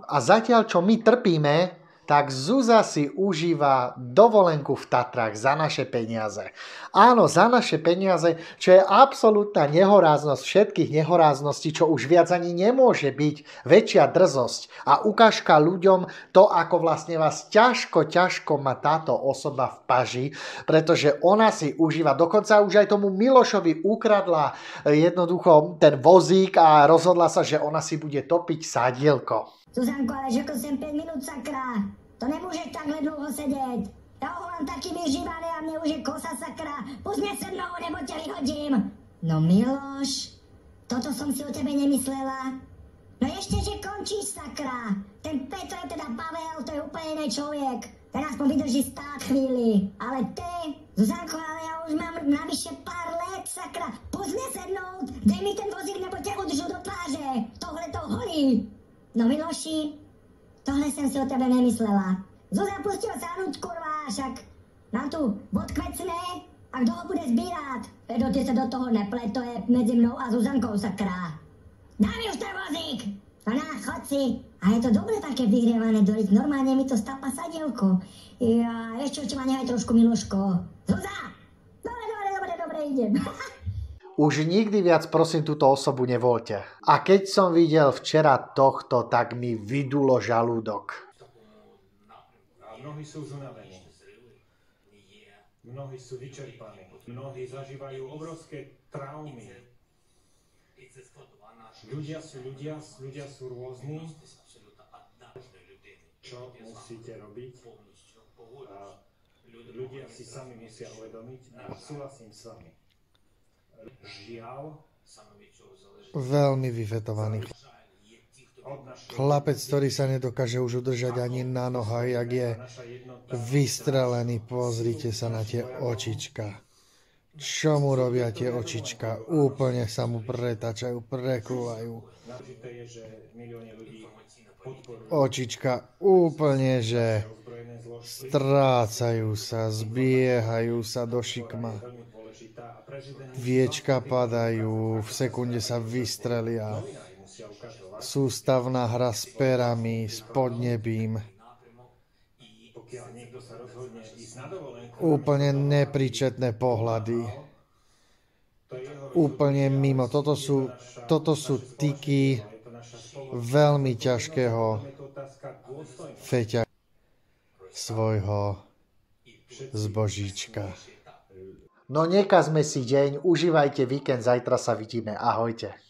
A zatiaľ, čo my trpíme, tak Zuzá si užíva dovolenku v Tatrách za naše peniaze. Áno, za naše peniaze, čo je absolútna nehoráznosť všetkých nehorázností, čo už viac ani nemôže byť väčšia drzosť a ukážka ľuďom to, ako vlastne vás ťažko má táto osoba v paži, pretože ona si užíva, dokonca už aj tomu Milošovi ukradla jednoducho ten vozík a rozhodla sa, že ona si bude topiť sádielko. Zuzanko, ale řekl jsem 5 minut, sakra. To nemůžeš takhle dlouho sedět. Já oholám taky vyžívaný a mě už je kosa, sakra. Pozměň se mnou, nebo tě vyhodím. No Miloš, toto som si o tebe nemyslela. No ještě, že končíš, sakra. Ten Petr je teda Pavel, to je úplně jiný člověk. Ten aspoň vydrží stát chvíli. Ale ty, Zuzanko, ale já už mám navyše pár let, sakra. Pozměň se mnou, dej mi ten vozík, nebo tě udržu do tváře. Tohle to holí. No Miloši, tohle jsem si o tebe nemyslela. Zuzá pustil sánuť, kurva, však nám tu odkvecne a kdo ho bude sbírat? Pedo, ty se do toho neplet, to je mezi mnou a Zuzankou, sakra. Daj mi už ten vozík! No na, chod si. A je to dobre také vyhrievané, Dorik, normálne mi to stápa sadielko. Ja, ešte čo ma nehaj trošku, Miloško. Zuzá! Dobre, idem. Už nikdy viac prosím túto osobu nevoľte. A keď som videl včera tohto, tak mi vydulo žalúdok. Mnohí sú zunavení. Mnohí sú vyčerpaní. Mnohí zažívajú obrovské traumy. Ľudia sú rôzni. Čo musíte robiť? A ľudia si sami musia uvedomiť a súhlasím s vami. Žiaľ, veľmi vyfetovaný chlapec, ktorý sa nedokáže už udržať ani na nohách, jak je vystrelený. Pozrite sa na tie očička. Čo mu robia tie očička? Úplne sa mu pretačajú, prekrúvajú. Očička úplne, že strácajú sa, zbiehajú sa do šikma. Viečka padajú, v sekunde sa vystrelia. Sústavná hra s perami, s podnebím. Úplne nepríčetné pohľady. Úplne mimo. Toto sú tyky veľmi ťažkého feťa svojho zbožíčka. No nekazme si deň, užívajte víkend, zajtra sa vidíme. Ahojte.